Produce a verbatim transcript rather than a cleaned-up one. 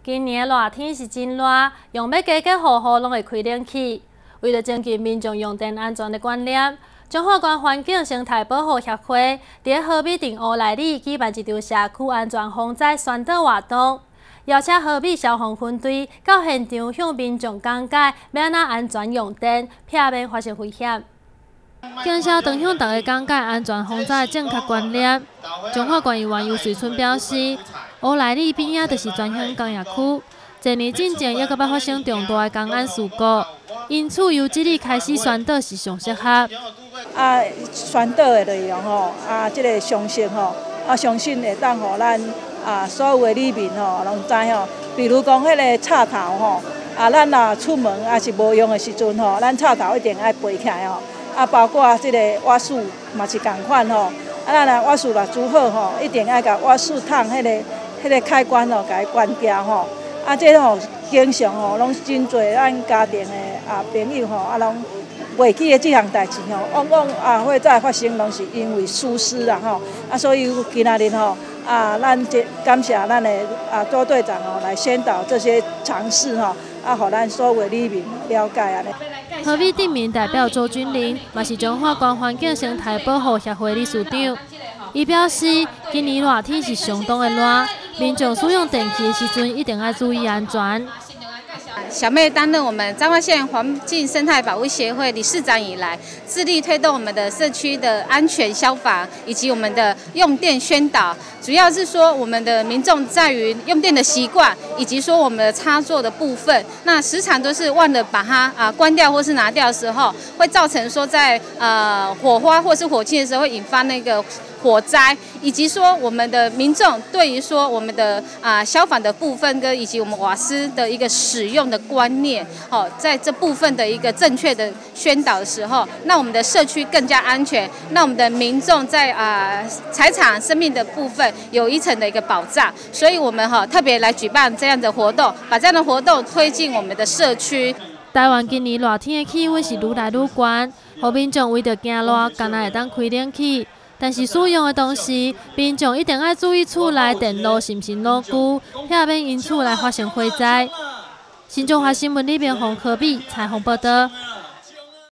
今年热天是真热，用要加加户户拢会开冷气。为了增进民众用电安全的观念，中华关环境生态保护协会伫河美镇乌来里举办一场社区安全防灾宣导活动，邀请河美消防分队到现场向民众讲解要安怎安全用电，避免发生危险。警车长向大家讲解安全防灾的正确观念。中华关议员游瑞春表示，乌来里边仔就是专项工业区，一年之前也搁捌发生重大的公安事故，因此由即日开始宣导是上适合。 啊，宣导的内容吼，啊，即、这个常识吼，啊，相信会当互咱啊所有的里民吼，拢知吼。比如讲，迄个插头吼，啊，咱若出门啊是无用的时阵吼，咱插头一定爱背起来吼。啊，包括即个瓦斯嘛是共款吼，啊，咱若瓦斯若煮好吼，一定爱甲瓦斯桶迄个、迄个开关吼，甲伊关掉吼。啊，这吼经常吼，拢真侪咱家庭的啊朋友吼，啊，拢袂记的即项代志吼，往往啊会再发生，拢是因为疏失啦吼。啊，所以今仔日吼，啊，咱这感谢咱的啊周队长吼来宣导这些常识吼，啊，互咱所有的里民了解安尼。 河美镇民代表周君玲，嘛是中华关环境生态保护协会理事长。伊表示，今年热天是相当的热，民众使用电器的时阵一定要注意安全。 小妹担任我们彰化县环境生态保护协会理事长以来，致力推动我们的社区的安全消防以及我们的用电宣导。主要是说我们的民众在于用电的习惯，以及说我们的插座的部分，那时常都是忘了把它啊关掉或是拿掉的时候，会造成说在呃火花或是火气的时候会引发那个火灾，以及说我们的民众对于说我们的啊消防的部分跟以及我们瓦斯的一个使用的观念，好，在这部分的一个正确的宣导的时候，那我们的社区更加安全，那我们的民众在啊财产生命的部分有一层的一个保障，所以我们哈特别来举办这样的活动，把这样的活动推进我们的社区。 台湾今年热天的气温是愈来愈高，互民众为着惊热，干那会当开冷气。但是使用的同时，民众一定要注意厝内电路是毋是老旧，避免因此来发生火灾。新中华新闻里面洪科比采访报道。